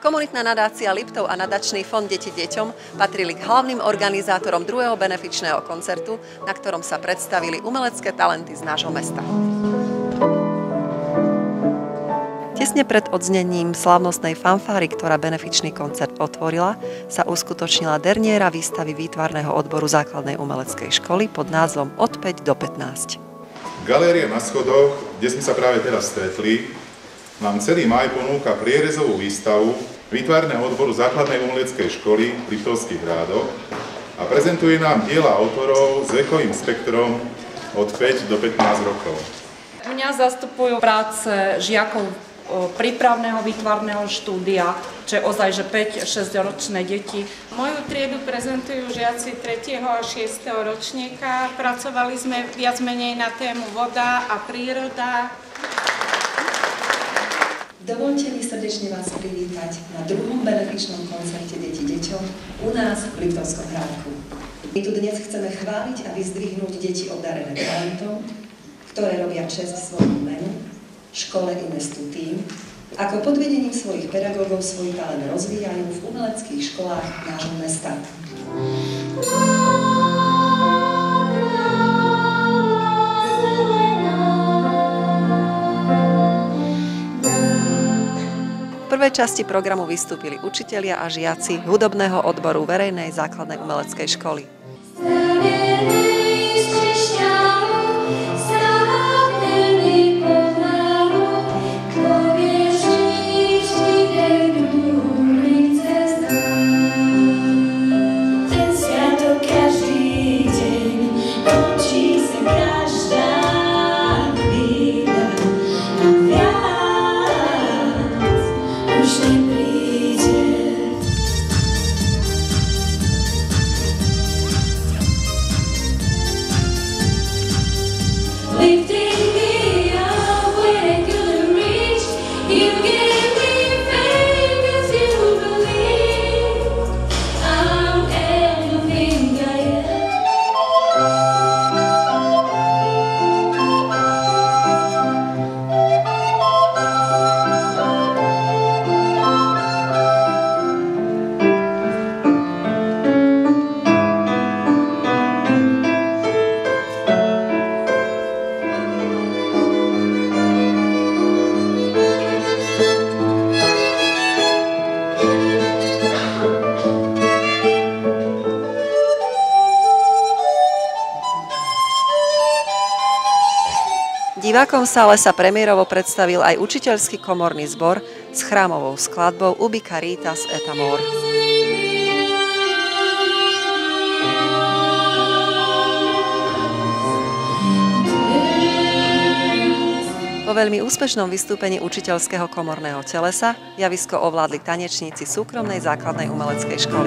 Komunitná nadácia Liptov a nadačný fond Deti deťom patrili k hlavným organizátorom druhého benefičného koncertu, na ktorom sa predstavili umelecké talenty z nášho mesta. Tesne pred odznením slávnostnej fanfáry, ktorá benefičný koncert otvorila, sa uskutočnila derniéra výstavy výtvarného odboru základnej umeleckej školy pod názvom Od 5 do 15. Galéria na schodoch, kde sme sa práve teraz stretli, nám celý máj ponúka prierezovú výstavu výtvarného odboru základnej umeleckej školy v Liptovských Hrádoch a prezentuje nám diela autorov s vekovým spektrom od 5 do 15 rokov. Mňa zastupujú práce žiakov prípravného výtvarného štúdia, čo je ozaj, že 5-6 ročné deti. Moju triedu prezentujú žiaci 3. a 6. ročníka. Pracovali sme viac menej na tému voda a príroda. Dovoľte mi srdečne vás privítať na druhom benefičnom koncerte Deti deťom u nás v Liptovskom Hrádku. My tu dnes chceme chváliť a vyzdvihnúť deti obdarené talentom, ktoré robia česť svojmu menu, škole i mestu tým, ako pod vedením svojich pedagógov svoj talent rozvíjajú v umeleckých školách nášho mesta. V prvej časti programu vystúpili učitelia a žiaci hudobného odboru verejnej základnej umeleckej školy. Divákom v sále sa premiérovo predstavil aj učiteľský komorný zbor s chrámovou skladbou Ubi Caritas et Amor. Po veľmi úspešnom vystúpení učiteľského komorného telesa javisko ovládli tanečníci súkromnej základnej umeleckej školy.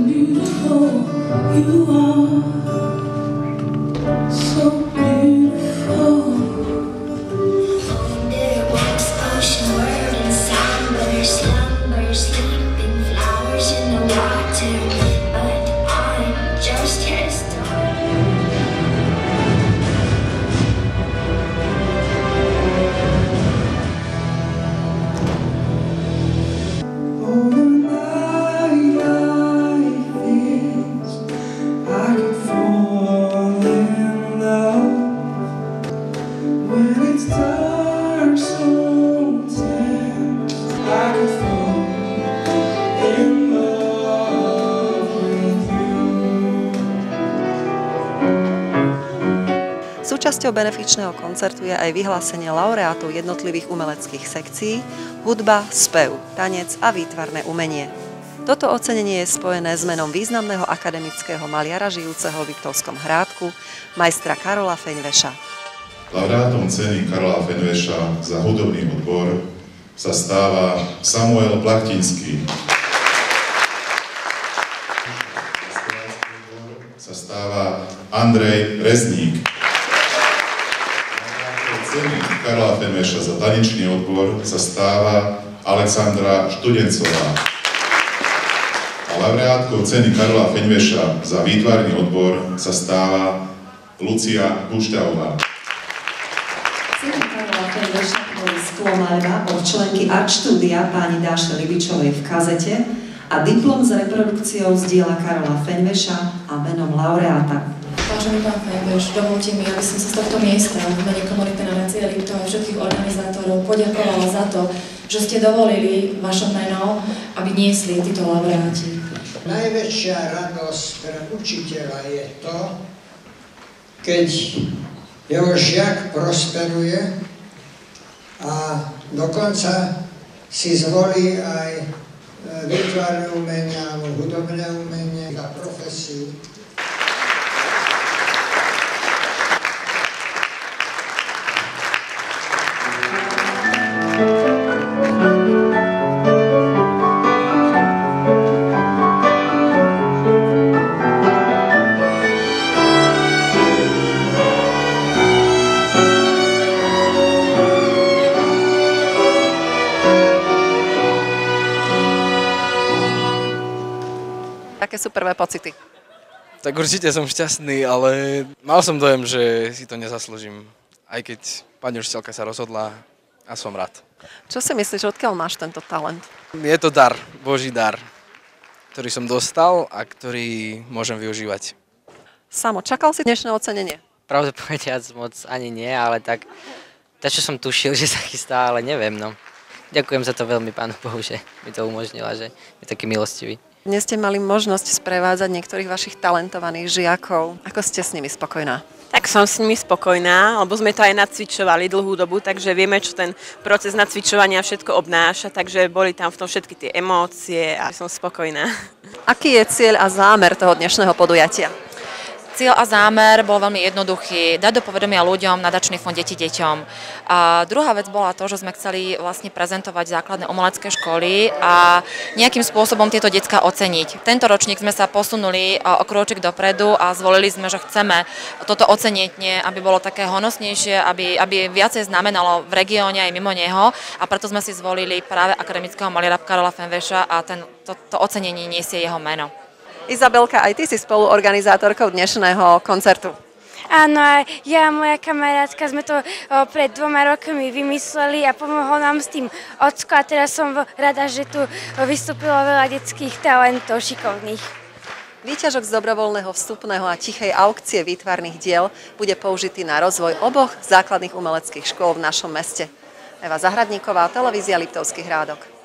Súčasťou benefičného koncertu je aj vyhlásenie laureátov jednotlivých umeleckých sekcií, hudba, spev, tanec a výtvarné umenie. Toto ocenenie je spojené s menom významného akademického maliara žijúceho v Liptovskom Hrádku, majstra Karola Feňveša. Laureátom ceny Karola Feňveša za hudobný odbor sa stáva Samuel Plachtinský. Sa stáva Andrej Rezník. Ceny Karola Feňveša za tanečný odbor sa stáva Alexandra Študencová. A laureátkou ceny Karola Feňveša za výtvarný odbor sa stáva Lucia Pušťavová. Ceny Karola Feňveša boli Chômaľba od členky Art štúdia pani Dáše Libičovej v kazete a diplom s reprodukciou z diela Karola Fenveša a menom laureáta. Vážený pán Fenveš, dovolte mi, aby som sa z tohto miesta v mene komunity nadácie Liptov a všetkých organizátorov poďakovala za to, že ste dovolili vaše meno, aby niesli títo laureáti. Najväčšia radosť pre učiteľa je to, keď jeho žiak prosperuje a dokonca si zvolí aj výtvarné umenia alebo hudobné umenie a profesiu. Aké sú prvé pocity? Tak určite som šťastný, ale mal som dojem, že si to nezaslúžim. Aj keď pani učiteľka sa rozhodla a som rád. Čo si myslíš, odkiaľ máš tento talent? Je to dar, Boží dar, ktorý som dostal a ktorý môžem využívať. Samo, čakal si dnešné ocenenie? Pravde povediac moc ani nie, ale tak čo som tušil, že sa chystá, ale neviem, no. Ďakujem za to veľmi Pánu Bohu, že mi to umožnila, že je taký milostivý. Dnes ste mali možnosť sprevádzať niektorých vašich talentovaných žiakov. Ako ste s nimi spokojná? Tak som s nimi spokojná, lebo sme to aj nacvičovali dlhú dobu, takže vieme, čo ten proces nacvičovania všetko obnáša, takže boli tam v tom všetky tie emócie a som spokojná. Aký je cieľ a zámer toho dnešného podujatia? Cieľ a zámer bol veľmi jednoduchý, dať do povedomia ľuďom nadačný fond Deti deťom. A druhá vec bola to, že sme chceli vlastne prezentovať základné umelecké školy a nejakým spôsobom tieto decká oceniť. Tento ročník sme sa posunuli o krôčik dopredu a zvolili sme, že chceme toto ocenienie, aby bolo také honosnejšie, aby viacej znamenalo v regióne aj mimo neho, a preto sme si zvolili práve akademického maliara Karola Fenveša a to ocenenie niesie jeho meno. Izabelka, aj ty si spoluorganizátorkou dnešného koncertu. Áno, ja a moja kamarátka sme to pred 2 rokmi vymysleli a pomohol nám s tým ocko a teraz som rada, že tu vystúpilo veľa detských talentov šikovných. Výťažok z dobrovoľného vstupného a tichej aukcie výtvarných diel bude použitý na rozvoj oboch základných umeleckých škôl v našom meste. Eva Zahradníková, televízia Liptovských Hrádok.